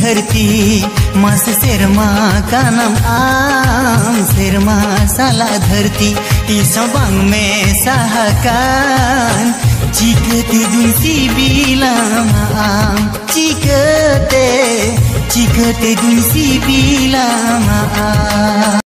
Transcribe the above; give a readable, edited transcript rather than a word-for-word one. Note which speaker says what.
Speaker 1: धरती mas serma kanam am serma salah धरती isabang me sahakan cikete dunsi bilang am cikete dunsi bilang am